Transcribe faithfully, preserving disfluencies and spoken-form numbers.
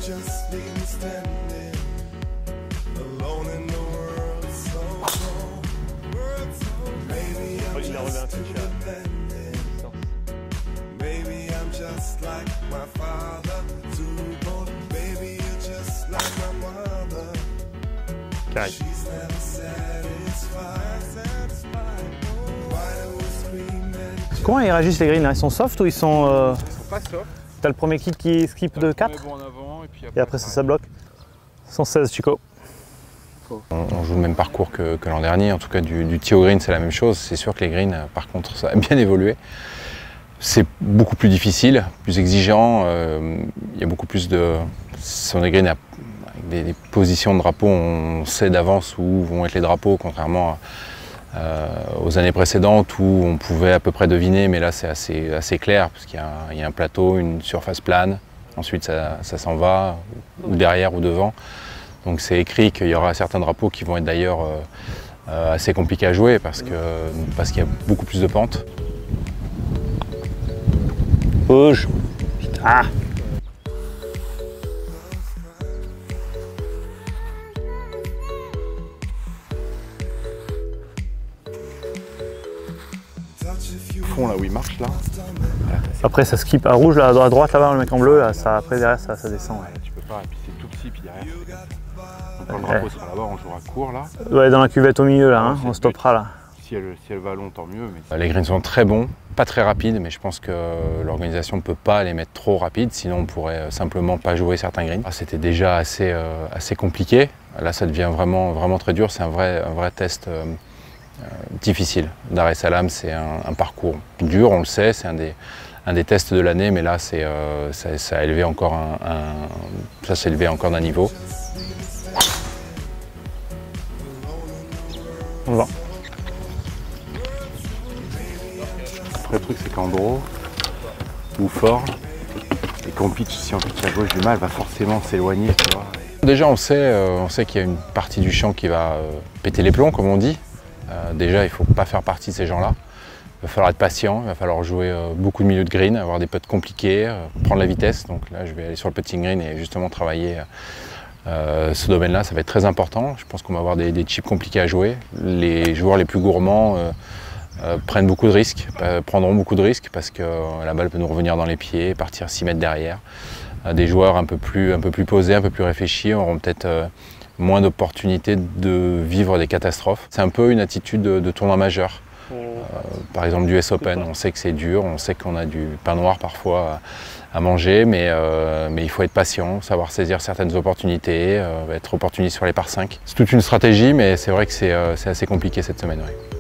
Il a relevé un touch Carré. Comment ils réagissent les greens là? Ils sont soft ou ils sont... Euh... Ils sont pas soft. T'as le premier kick qui skip de quatre bon en avant, et, puis après, et après ça, ça bloque. cent seize Chico. On, on joue le même parcours que, que l'an dernier, en tout cas du, du tee au green c'est la même chose. C'est sûr que les greens par contre ça a bien évolué. C'est beaucoup plus difficile, plus exigeant, euh, il y a beaucoup plus de... Ce sont des greens avec des, des positions de drapeau, on sait d'avance où vont être les drapeaux, contrairement à, euh, aux années précédentes où on pouvait à peu près deviner, mais là c'est assez, assez clair, parce qu'il y, y a un plateau, une surface plane, ensuite ça, ça s'en va, ou derrière ou devant. Donc c'est écrit qu'il y aura certains drapeaux qui vont être d'ailleurs euh, euh, assez compliqués à jouer, parce que, parce qu'il y a beaucoup plus de pentes. Bouge. Ah. Au fond là où il marche là. Après ça skip à rouge là, à droite là-bas, le mec en bleu, là, ça, après derrière ça, ça descend. Ouais. Ouais, tu peux pas, et puis c'est tout petit, puis derrière c'est comme ça. Donc quand le drapeau sera là-bas, on jouera court là. Ouais, dans la cuvette au milieu là, hein, on stoppera là. Si elle, si elle va long, tant mieux. Mais... Les greens sont très bons, pas très rapides, mais je pense que l'organisation ne peut pas les mettre trop rapides, sinon on pourrait simplement pas jouer certains greens. C'était déjà assez, euh, assez compliqué, là ça devient vraiment, vraiment très dur, c'est un vrai, un vrai test euh, euh, difficile. Dar es Salaam, c'est un, un parcours dur, on le sait, c'est un des, un des tests de l'année, mais là c'est, euh, ça, ça a élevé encore un, un, ça s'est élevé encore d'un niveau. On va. Après, le truc, c'est qu'en draw ou fort, et qu'on pitch, si on pitch à gauche du mal, va forcément s'éloigner, tu vois. Déjà, on sait, euh, on sait qu'il y a une partie du champ qui va euh, péter les plombs, comme on dit. Euh, déjà, il ne faut pas faire partie de ces gens-là. Il va falloir être patient, il va falloir jouer euh, beaucoup de milieux de green, avoir des putts compliqués, euh, prendre la vitesse. Donc là, je vais aller sur le putting green et justement travailler euh, ce domaine-là. Ça va être très important. Je pense qu'on va avoir des, des chips compliqués à jouer. Les joueurs les plus gourmands euh, Euh, prennent beaucoup de risques, euh, prendront beaucoup de risques parce que euh, la balle peut nous revenir dans les pieds, partir six mètres derrière. Euh, des joueurs un peu, plus, un peu plus posés, un peu plus réfléchis auront peut-être euh, moins d'opportunités de vivre des catastrophes. C'est un peu une attitude de, de tournoi majeur. Euh, par exemple du U S Open, on sait que c'est dur, on sait qu'on a du pain noir parfois à, à manger, mais, euh, mais il faut être patient, savoir saisir certaines opportunités, euh, être opportuniste sur les par cinq. C'est toute une stratégie, mais c'est vrai que c'est euh, assez compliqué cette semaine. Ouais.